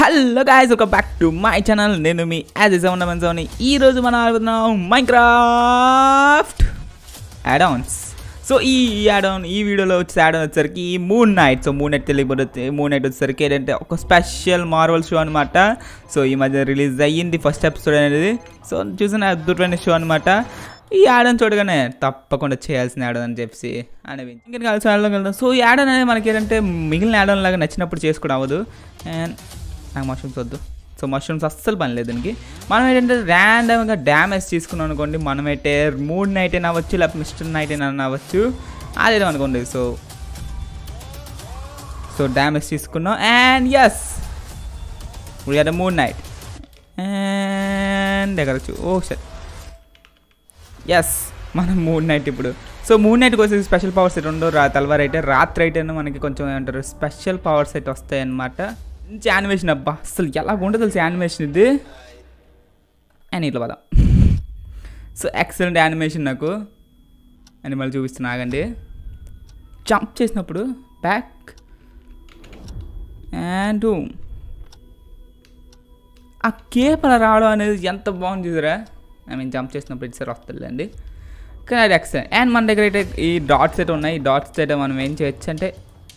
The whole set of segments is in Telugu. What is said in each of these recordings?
Hello guys, welcome back to my channel. నేను మీ SG7997. ఈరోజు మనం ఆడుతున్నాం మైన్క్రాఫ్ట్ యాడ్-ఆన్స్. సో ఈ వీడియోలో వచ్చి యాడ్-ఆన్ వచ్చేసరికి Moon Knight. So Moon Knight తెలియబోతుంది. మూన్ నైట్ వచ్చేసరికి ఏంటంటే ఒక స్పెషల్ మార్వల్ షో అనమాట. సో ఈ మధ్య రిలీజ్ అయ్యింది ఫస్ట్ ఎపిసోడ్ అనేది. సో చూసిన అద్భుతమైన షో అనమాట. ఈ యాడ్-ఆన్ చూడగానే తప్పకుండా చేయాల్సిన యాడ్-ఆన్ అని చెప్పి అనేవి ఇంకా కలిసి వెళ్దాం. సో ఈ యాడ్-ఆన్ అనేది మనకి ఏంటంటే మిగిలిన యాడ్-ఆన్ లాగా నచ్చినప్పుడు చేసుకోవడం అవ్వదు. అండ్ నాకు మష్రూమ్స్ వద్దు. సో మష్రూమ్స్ అస్సలు పని లేదు దీనికి. మనం ఏంటంటే ర్యాండమ్గా డ్యామేజ్ తీసుకున్నాం అనుకోండి, మనమైతే మూన్ నైట్ అయినా అవ్వచ్చు, లేకపోతే మిస్టర్ నైట్ అయినా అవ్వచ్చు, అదేదో అనుకోండి. సో డ్యామేజ్ తీసుకున్నాం. And yes, we are the Moon. And ఎక్కడ వచ్చు, ఓ సార్ ఎస్, మనం మూన్ నైట్ ఇప్పుడు. సో మూన్ నైట్కి వచ్చి స్పెషల్ పవర్స్ అయితే ఉండవు. తెల్లవారు అయితే రాత్రి అయితే మనకి కొంచెం ఏమంటారు స్పెషల్ పవర్స్ అయితే వస్తాయి అన్నమాట. మంచి యానిమేషన్ అబ్బా, అసలు ఎలా ఉంటుంది తెలుసు యానిమేషన్ ఇది. అండ్ ఇట్లా పదా. సో ఎక్సలెంట్ యానిమేషన్ నాకు. అని మళ్ళీ చూపిస్తున్నా, ఆగండి. జంప్ చేసినప్పుడు బ్యాక్ అండ్ ఆ కేప్ అలా రావడం అనేది ఎంత బాగుంది చూసారా. ఐ మీన్ జంప్ చేసినప్పుడు ఇటు సార్ వస్తుందండి, కానీ అది ఎక్సలెంట్. అండ్ మన దగ్గర అయితే ఈ డాట్స్ అయితే ఉన్నాయి. ఈ డాట్స్ అయితే మనం ఏం చేయొచ్చు అంటే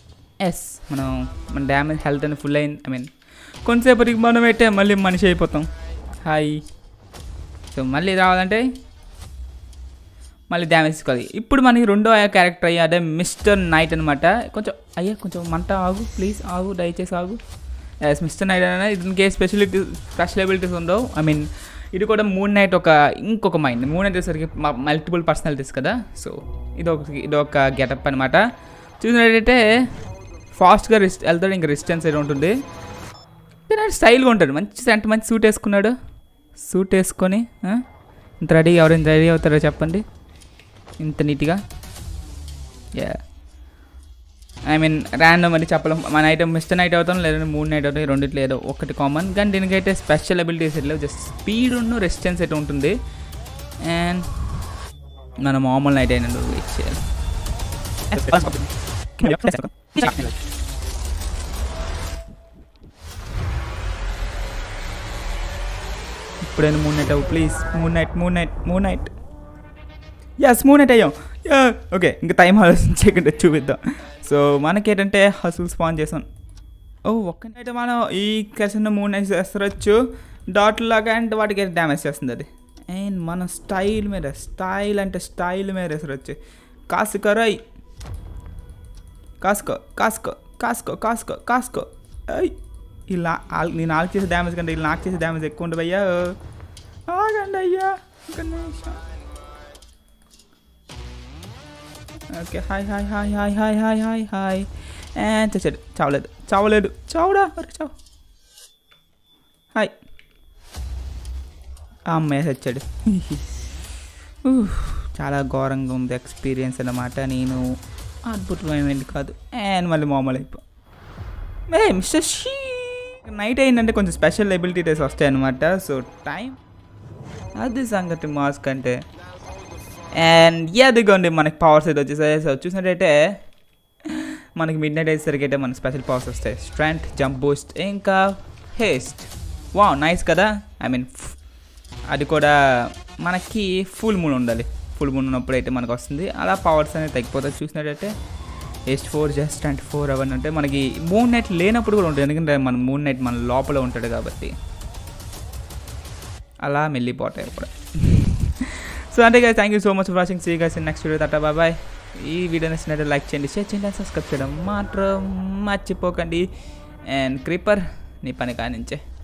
మన డ్యామేజ్ హెల్త్ అని ఫుల్ అయింది. ఐ మీన్ కొంతసేపటికి మనం అయితే మళ్ళీ మనిషి అయిపోతాం. హాయ్. సో మళ్ళీ రావాలంటే మళ్ళీ డ్యామేజ్ తీసుకోవాలి. ఇప్పుడు మనకి రెండో క్యారెక్టర్ అదే మిస్టర్ నైట్ అనమాట. కొంచెం మంట ఆగు ప్లీజ్, ఆగు దయచేసి ఆగు. ఎస్, మిస్టర్ నైట్ అనే దీనికి ఏ స్పెషల్ ఎబిలిటీస్ ఉండవు. ఐ మీన్ ఇది కూడా మూన్ నైట్ ఇంకొక మైండ్. మూన్ నైట్ వచ్చేసరికి మల్టిపుల్ పర్సనాలిటీస్ కదా. సో ఇదొక గెటప్ అనమాట. చూసినట్టయితే ఫాస్ట్గా వెళ్తాడు, ఇంకా రెసిస్టెన్స్ అయితే ఉంటుంది. స్టైల్గా ఉంటాడు, మంచి సూట్ వేసుకున్నాడు. సూట్ వేసుకొని ఇంత ఎవరైనా రెడీ అవుతారో చెప్పండి, ఇంత నీట్గా. యా, ఐ మీన్ ర్యాండమ్ అని చెప్పలేం. మన ఐటమ్ మిస్టర్ నైట్ అవుతాం, లేదంటే మూన్ నైట్ అవుతాం, రెండిట్లో ఏదో ఒకటి కామన్. కానీ దీనికైతే స్పెషల్ అబిలిటీస్ అయితే జస్ట్ స్పీడ్ ఉన్న రెసిస్టెన్స్ అయితే ఉంటుంది. అండ్ మనం మామూలు నైట్ అయినా వెయిట్ చేయాలి. ఇప్పుడైనా మూన్ నైట్ అవ్వు please. Moon Knight yes, Moon Knight అయ్యాం. ఓకే, ఇంకా టైం ఆలోచించకుండా చూపిద్దాం. సో మనకేంటంటే హసులు స్పాన్ చేసాం. ఒక్కనైతే మనం ఈ కెసన్న మూన్ నైట్ వేస్తవచ్చు డాట్ లాగా. అండ్ వాటికి డ్యామేజ్ చేస్తుంది అది. అండ్ మన స్టైల్ మీద వేసరొచ్చు. కాసుకో ఇలా నేను నాకు చేసే డ్యామేజ్ కంటే ఇలా నాకు చేసే డ్యామేజ్ ఎక్కువ ఉంటుంది అయ్యా. ఆగండి అయ్యా, ఒక నిమిషం. Okay, hi. అండ్ చచ్చాడు. చావలేదు. చావుడా, చావు. హాయ్. అమ్మాయి చచ్చాడు. చాలా ఘోరంగా ఉంది ఎక్స్పీరియన్స్ అన్నమాట. నేను అద్భుతమైనది కాదు. అండ్ మళ్ళీ మామూలు అయిపో. మిస్టర్ షీ నైట్ అయిందంటే కొంచెం స్పెషల్ ఎబిలిటీస్ వస్తాయి అన్నమాట. సో టైం అది సంగతి మాస్క్ అంటే. అండ్ అదిగోండి మనకి పవర్స్ అయితే వచ్చేసాయి. సో చూసినట్టయితే మనకి మిడ్ నైట్ అయ్యేసరికి అయితే మనకి స్పెషల్ పవర్స్ వస్తాయి. స్ట్రెంగ్త్, జంప్ బూస్ట్, ఇంకా హేస్ట్. వావ్, నైస్ కదా. ఐ మీన్ అది కూడా మనకి ఫుల్ మూన్ ఉండాలి. ఫుల్ మూన్ ఉన్నప్పుడు అయితే మనకు వస్తుంది. అలా పవర్స్ అనేది తగ్గిపోతుంది. చూసినట్టయితే S4 జస్ట్ 24 అవన్నీ అంటే మనకి మూన్ నైట్ లేనప్పుడు కూడా ఉంటుంది. ఎందుకంటే మన మూన్ నైట్ మన లోపల ఉంటాడు కాబట్టి అలా మెల్లిపోతాయి కూడా. సో అంటే guys, thank you so much for watching. See you guys in next video. టాటా, బాయ్ బాయ్. ఈ వీడియో నచ్చినట్టు లైక్ చేయండి, షేర్ చేయండి, సబ్స్క్రైబ్ చేయడం మాత్రం మర్చిపోకండి. అండ్ క్రీపర్ నీ పని కానించే.